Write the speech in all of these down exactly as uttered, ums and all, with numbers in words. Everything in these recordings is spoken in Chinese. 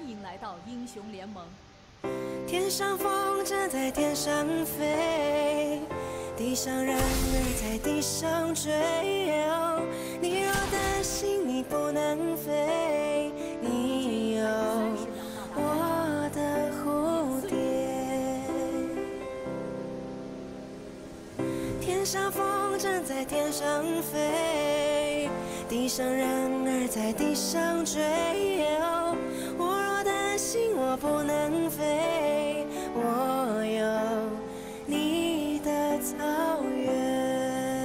迎来到英雄联盟。 天上风筝在天上飞，地上人儿在地上追。哦，你若担心你不能飞，你有我的蝴蝶。天上风筝在天上飞，地上人儿在地上追。哦，我若担心我不能飞，我有你的草原。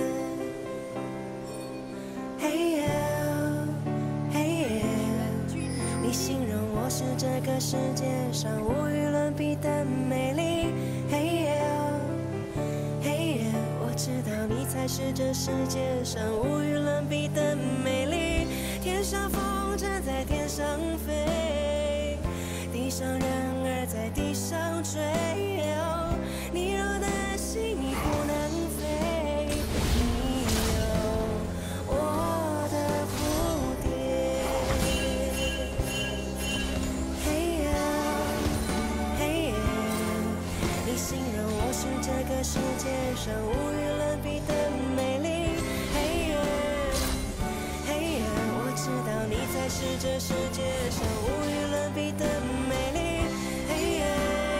嘿呀，嘿呀，你形容我是这个世界上无与伦比的美丽。嘿呀，嘿呀，我知道你才是这世界上无与伦比的美丽。天上风筝在天上飞，地上人儿在地上追。哦，你若担心你不能飞，你有我的蝴蝶。嘿呀，嘿呀，你形容我是这个世界上无与伦比的美丽。嘿呀，嘿呀，我知道你才是这世界上无与伦比的美丽。嘿呀，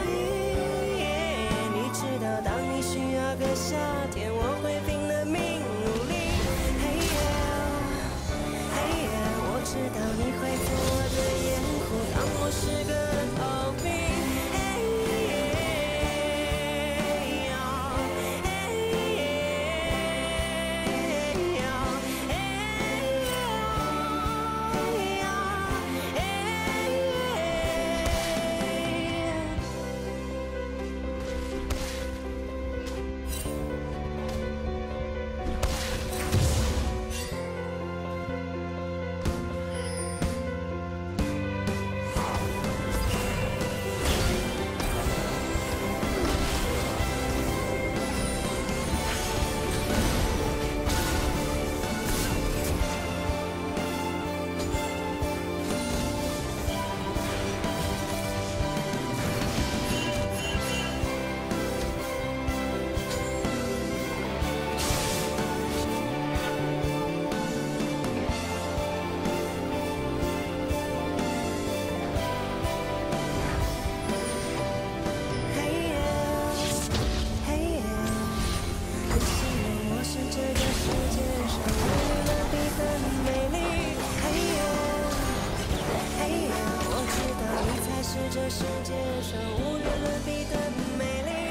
你知道当你需要个夏天，我会拼了命努力。嘿呀，嘿呀，我知道你会做我的掩护，当我是个逃兵。这世界上无与伦比的美丽。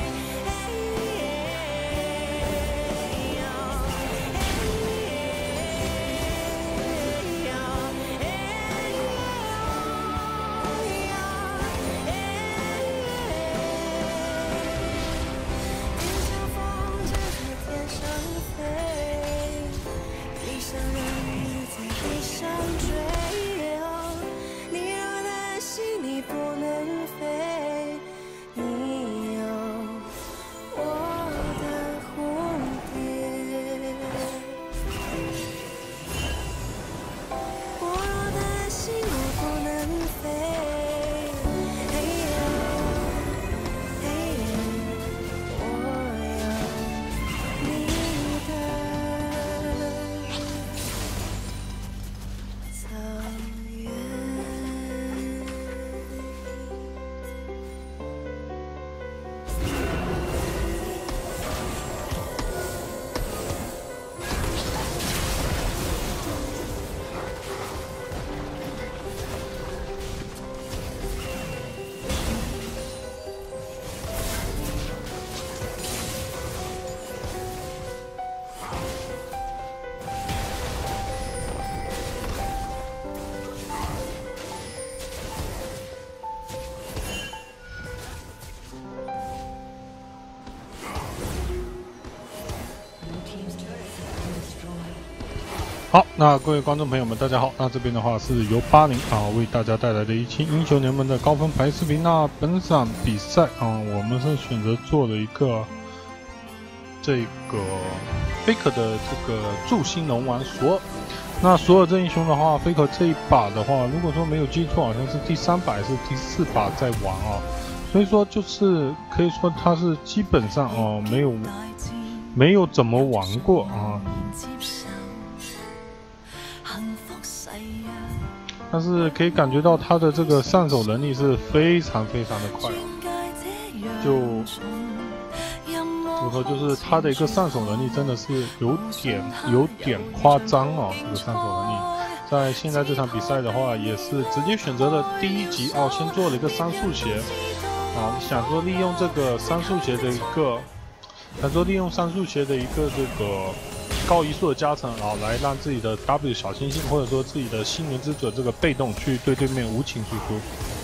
好，那各位观众朋友们，大家好。那这边的话是由八零啊为大家带来的一期英雄联盟的高分排视频。那本场比赛啊，我们是选择做了一个这个 Faker 的这个祝星龙王索尔。 那所有这英雄的话 ，Faker 这一把的话，如果说没有记错，好像是第三把还是第四把在玩啊，所以说就是可以说他是基本上哦、呃、没有没有怎么玩过啊，但是可以感觉到他的这个上手能力是非常非常的快啊，就怎么说，就是他的一个上手能力真的是有点有点夸张啊，这个上手能力。在现在这场比赛的话，也是直接选择了第一集哦，先做了一个三速鞋，啊，想说利用这个三速鞋的一个，想说利用三速鞋的一个这个高移速的加成啊，来让自己的 W 小星星或者说自己的星云之子这个被动去对对面无情输出。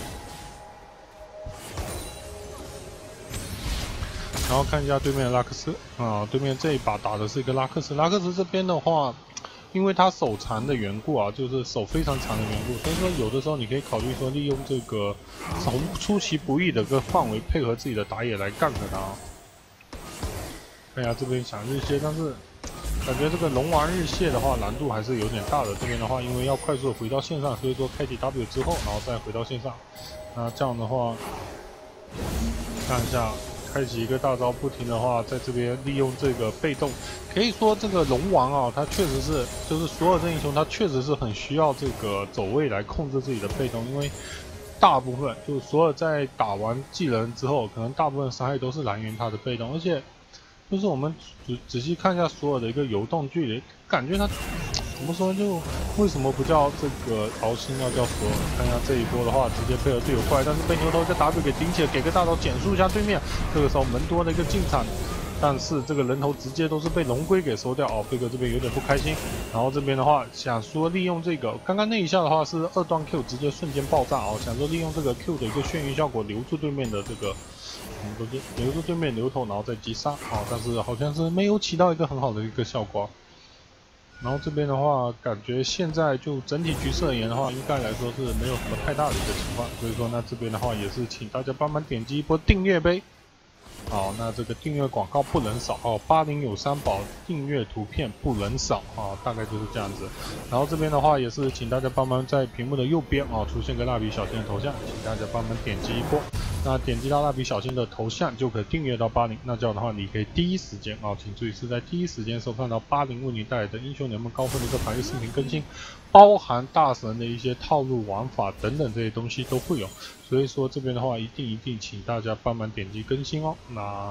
然后看一下对面的拉克斯啊，对面这一把打的是一个拉克斯，拉克斯这边的话。因为他手长的缘故啊，就是手非常长的缘故，所以说有的时候你可以考虑说利用这个从出其不意的个范围配合自己的打野来干掉他。看一下这边想日卸，但是感觉这个龙王日卸的话难度还是有点大的。这边的话，因为要快速的回到线上，所以说开启 W 之后，然后再回到线上。那这样的话，看一下。开启一个大招，不停的话，在这边利用这个被动，可以说这个龙王啊，他确实是，就是所有这英雄，他确实是很需要这个走位来控制自己的被动，因为大部分就是所有在打完技能之后，可能大部分伤害都是来源于他的被动，而且就是我们仔仔细看一下所有的一个游动距离，感觉他怎么说就为什么不叫这个敖星要叫索尔？看一下这一波的话，直接配合队友过来，但是被牛头一个 W 给顶起来，给个大招减速一下对面。这个时候门多的一个进场，但是这个人头直接都是被龙龟给收掉哦。贝克这边有点不开心，然后这边的话想说利用这个，刚刚那一下的话是二段 Q 直接瞬间爆炸哦，想说利用这个 Q 的一个眩晕效果留住对面的这个。我们都是留住对面牛头，然后再击杀啊，但是好像是没有起到一个很好的一个效果。然后这边的话，感觉现在就整体局势而言的话，应该来说是没有什么太大的一个情况，所以说那这边的话也是请大家帮忙点击一波订阅呗。好，那这个订阅广告不能少哦，八零有三宝订阅图片不能少啊，大概就是这样子。然后这边的话也是请大家帮忙在屏幕的右边啊出现个蜡笔小新的头像，请大家帮忙点击一波。那点击到蜡笔小新的头像就可以订阅到八零，那这样的话你可以第一时间啊，请注意是在第一时间收看到八零为你带来的英雄联盟高分的一个排位视频更新，包含大神的一些套路玩法等等这些东西都会有。所以说这边的话一定一定请大家帮忙点击更新哦。那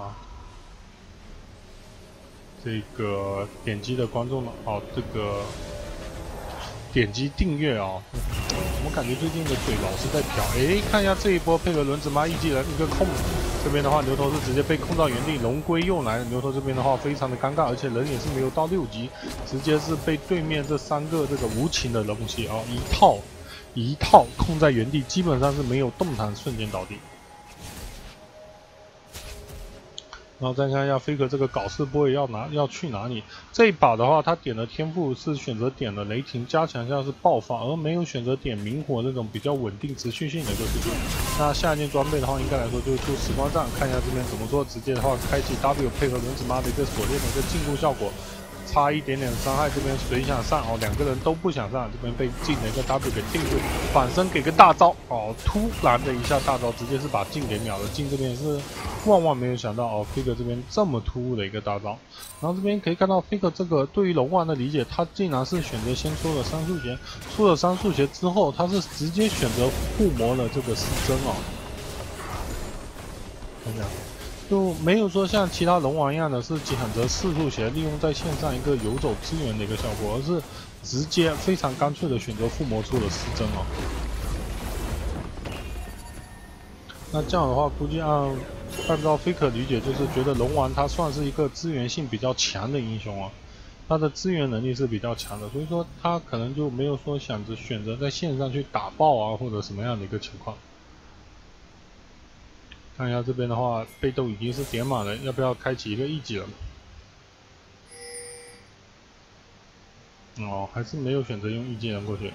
这个点击的观众呢，哦，这个点击订阅啊。我感觉最近的嘴老是在飘，哎，看一下这一波配合轮子妈一技能一个控，这边的话牛头是直接被控到原地，龙龟又来了，牛头这边的话非常的尴尬，而且人也是没有到六级，直接是被对面这三个这个无情的东西啊一套一套控在原地，基本上是没有动弹，瞬间倒地。然后再看一下飞哥这个搞事波也要拿要去哪里？这一把的话，他点的天赋是选择点了雷霆加强，像是爆发，而没有选择点明火那种比较稳定持续性的一个输出。那下一件装备的话，应该来说就是出时光杖，看一下这边怎么做。直接的话，开启 W 配合轮子妈的一个锁链的一个禁锢效果。差一点点伤害，这边谁想上哦？两个人都不想上，这边被镜的一个 W 给定住，反身给个大招哦，突然的一下大招，直接是把镜给秒了。镜这边是万万没有想到哦 ，Faker 这边这么突兀的一个大招。然后这边可以看到 Faker 这个对于龙王的理解，他竟然是选择先出了三速鞋，出了三速鞋之后，他是直接选择附魔了这个失真哦。看一下。就没有说像其他龙王一样的是选择四速鞋利用在线上一个游走支援的一个效果，而是直接非常干脆的选择附魔出了失真哦。那这样的话，估计按按照 Faker 理解，就是觉得龙王他算是一个资源性比较强的英雄啊，他的资源能力是比较强的，所以说他可能就没有说想着选择在线上去打爆啊或者什么样的一个情况。看一下这边的话，被动已经是点满了，要不要开启一个一技能？哦，还是没有选择用一技能过去。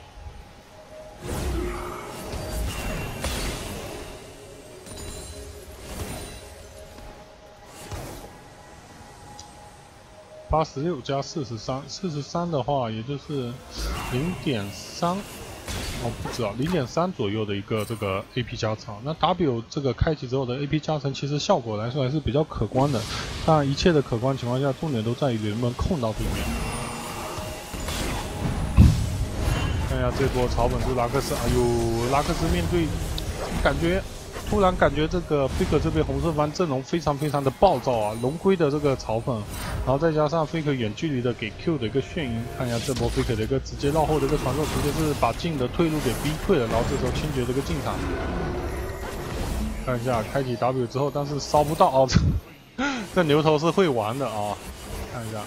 八十六加四十三，四十三的话也就是零点三。 哦，不止啊，零点三左右的一个这个 A P 加成。那 W 这个开启之后的 A P 加成，其实效果来说还是比较可观的。当然，一切的可观情况下，重点都在于能不能控到对面。看一下这波草本是拉克斯，哎呦，拉克斯面对感觉。 突然感觉这个 Faker 这边红色番阵容非常非常的暴躁啊，龙龟的这个嘲讽，然后再加上 Faker 远距离的给 Q 的一个眩晕，看一下这波 Faker 的一个直接绕后的一个传送，直接是把镜的退路给逼退了，然后这时候清绝这个进场，看一下开启 W 之后，但是烧不到哦，这这牛头是会玩的啊，看一下。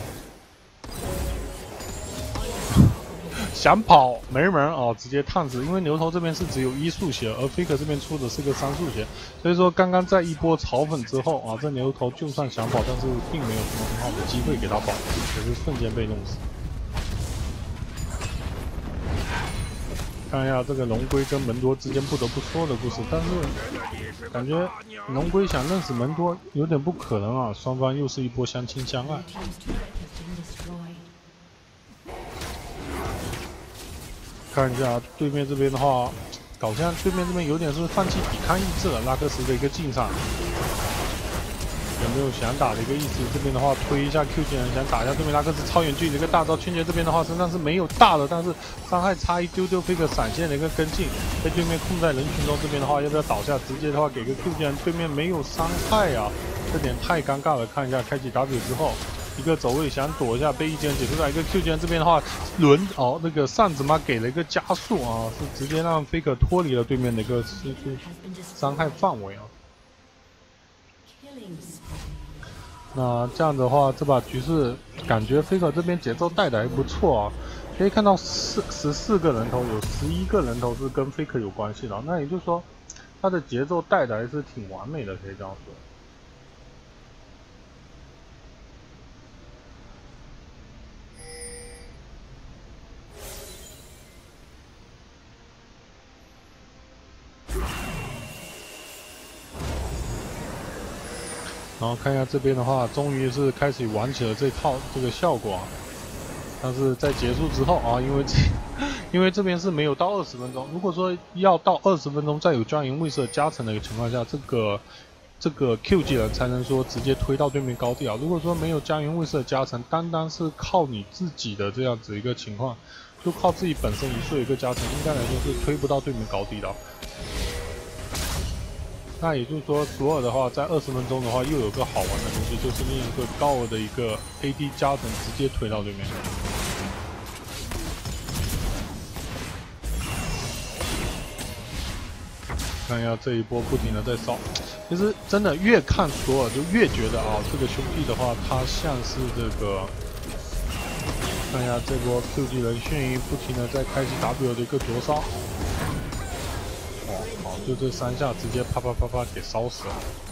想跑没门哦，直接烫死！因为牛头这边是只有一速血，而 Faker 这边出的是个三速血，所以说刚刚在一波嘲讽之后啊，这牛头就算想跑，但是并没有什么很好的机会给他跑，也是瞬间被弄死。看一下这个龙龟跟门多之间不得不说的故事，但是感觉龙龟想认识门多有点不可能啊，双方又是一波相亲相爱。 看一下对面这边的话，搞像对面这边有点是放弃抵抗意志了。拉克斯的一个进场，有没有想打的一个意思？这边的话推一下 Q 技能，想打一下对面拉克斯超远距离的一个大招。圈杰这边的话身上是没有大的，但是伤害差一丢丢，Faker闪现的一个跟进，被对面控在人群中。这边的话要不要倒下？直接的话给个 Q 技能，对面没有伤害啊，这点太尴尬了。看一下开启 W 之后。 一个走位想躲一下，被一技能解出来。一个 Q 技能这边的话，轮哦那个扇子嘛给了一个加速啊，是直接让 Faker 脱离了对面的一个输出伤害范围啊。那这样的话，这把局势感觉 Faker 这边节奏带的还不错啊。可以看到四十四个人头，有十一个人头是跟 Faker 有关系的。那也就是说，他的节奏带的还是挺完美的，可以这样说。 然后看一下这边的话，终于是开始玩起了这套这个效果啊。但是在结束之后啊，因为这因为这边是没有到二十分钟，如果说要到二十分钟再有专营卫射加成的一个情况下，这个这个 Q 技能才能说直接推到对面高地啊。如果说没有家园卫射加成，单单是靠你自己的这样子一个情况，就靠自己本身一瞬一个加成，应该来说是推不到对面高地的。 那也就是说，索尔的话，在二十分钟的话，又有个好玩的东西，就是另一个高额的一个 A D 加成，直接推到对面。看一下这一波不停的在烧，其实真的越看索尔就越觉得啊，这个兄弟的话，他像是这个。看一下这波 Q 技能眩晕，不停的在开启 W 的一个灼烧。 好，就这三下直接啪啪啪啪给烧死了。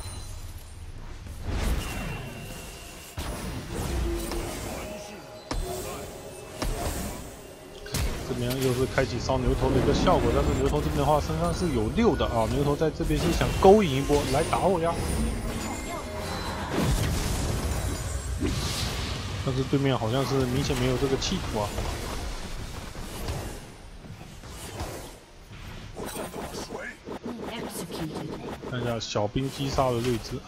这边又是开启烧牛头的一个效果，但是牛头这边的话身上是有六的啊，牛头在这边是想勾引一波来打我呀。但是对面好像是明显没有这个企图啊。 看一下小兵击杀了睿智。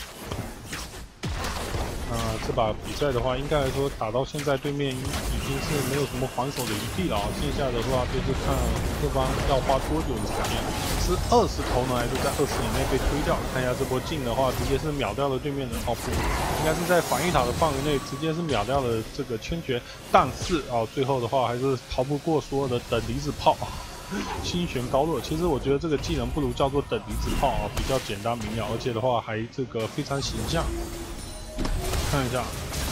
那、呃、这把比赛的话，应该来说打到现在，对面已经是没有什么还手的余地了啊。剩下的话就是看各方要花多久的时间，是二十头呢，还是在二十以内被推掉？看一下这波进的话，直接是秒掉了对面的哦不，应该是在防御塔的范围内，直接是秒掉了这个圈绝。但是啊、哦，最后的话还是逃不过所有的等离子炮。 心悬高落，其实我觉得这个技能不如叫做等离子炮啊，比较简单明了，而且的话还这个非常形象。看一下，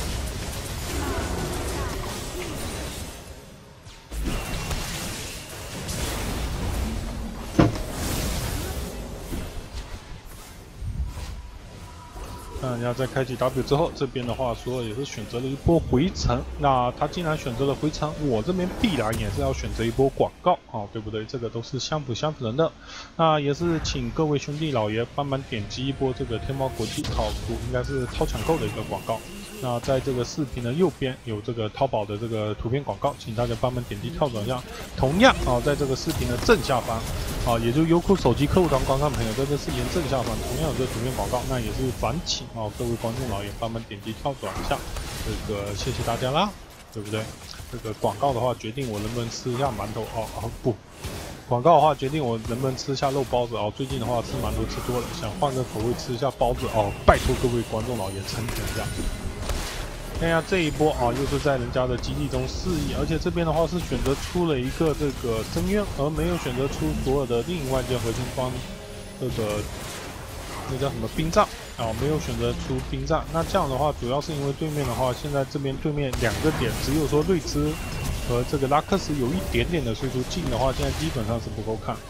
看人家在开启 W 之后，这边的话，索尔也是选择了一波回城。那他既然选择了回城，我这边必然也是要选择一波广告啊，对不对？这个都是相辅相成的。那也是请各位兄弟老爷帮忙点击一波这个天猫国际好图，应该是超抢购的一个广告。 那在这个视频的右边有这个淘宝的这个图片广告，请大家帮忙点击跳转一下。同样啊，在这个视频的正下方啊，也就优酷手机客户端观看朋友，在这视频正下方同样有这个图片广告，那也是烦请啊各位观众老爷帮忙点击跳转一下，这个谢谢大家啦，对不对？这个广告的话决定我能不能吃一下馒头哦哦不。广告的话决定我能不能吃下肉包子哦。最近的话吃馒头吃多了，想换个口味吃一下包子哦。拜托各位观众老爷成全一下。看一下这一波啊，又是在人家的基地中示意，而且这边的话是选择出了一个这个深渊，而没有选择出所有的另外一件核心方这个那叫什么冰杖啊，没有选择出冰杖。那这样的话，主要是因为对面的话，现在这边对面两个点只有说瑞兹和这个拉克斯有一点点的输出，近的话现在基本上是不够看。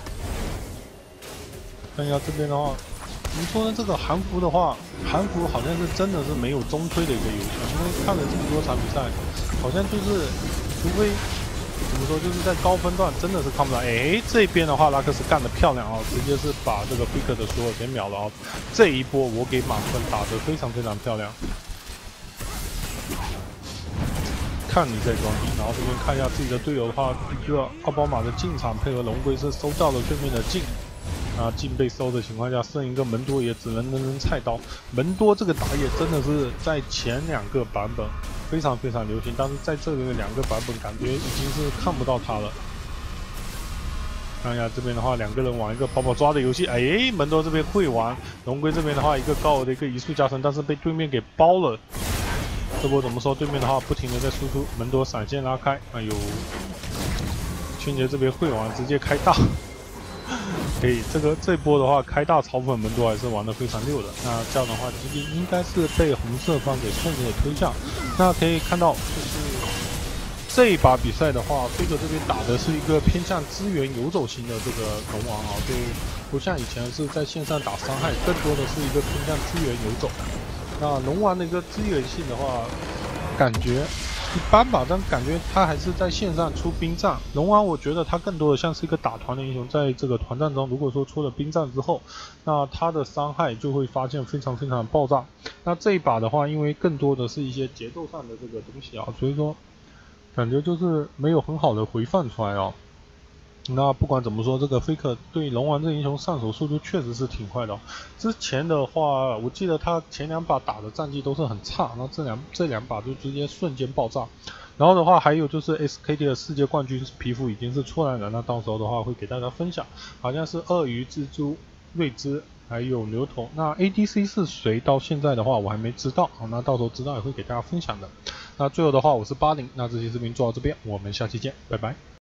看一下这边的话，怎么说呢？这个韩服的话，韩服好像是真的是没有中推的一个游戏，因为看了这么多场比赛，好像就是除非怎么说，就是在高分段真的是看不到。哎，这边的话拉克斯干得漂亮啊，直接是把这个 Faker 的所有给秒了啊！这一波我给满分打得非常非常漂亮。看你在装逼，然后这边看一下自己的队友的话，一个奥巴马的进场配合龙龟是收到了对面的镜，啊镜被收的情况下，剩一个门多也只能扔扔菜刀。门多这个打野真的是在前两个版本非常非常流行，但是在这个两个版本感觉已经是看不到他了。看一下这边的话，两个人玩一个跑跑抓的游戏，哎，门多这边会玩，龙龟这边的话一个高额的一个移速加成，但是被对面给包了。这波怎么说？对面的话不停的在输出，门多闪现拉开，哎呦，俊杰这边会玩，直接开大，可以，这个这波的话开大嘲讽门多还是玩的非常溜的。那这样的话，基地应该是被红色方给顺利的推下。那可以看到，就是这一把比赛的话，飞哥这边打的是一个偏向支援游走型的这个龙王啊，就不像以前是在线上打伤害，更多的是一个偏向支援游走。那龙王的一个支援性的话，感觉一般吧，但感觉他还是在线上出冰杖。龙王我觉得他更多的像是一个打团的英雄，在这个团战中，如果说出了冰杖之后，那他的伤害就会发现非常非常爆炸。那这一把的话，因为更多的是一些节奏上的这个东西啊，所以说感觉就是没有很好的回放出来哦。那不管怎么说，这个 Faker 对龙王这英雄上手速度确实是挺快的哦。之前的话，我记得他前两把打的战绩都是很差，然后这两这两把就直接瞬间爆炸。然后的话，还有就是 S K T 的世界冠军皮肤已经是出来了，那到时候的话会给大家分享，好像是鳄鱼、蜘蛛、瑞兹还有牛头。那 A D C 是谁？到现在的话我还没知道，那到时候知道也会给大家分享的。那最后的话，我是八零，那这期视频做到这边，我们下期见，拜拜。